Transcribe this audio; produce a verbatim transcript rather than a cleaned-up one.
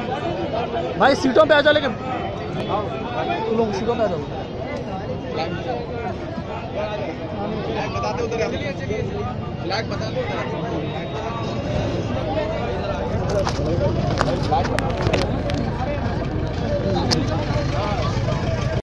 भाई सीटों पे आ जाओ, लेकिन तुम लोग सीटों पे आ जाओ। बता दो उधर, फ्लैग बता दो।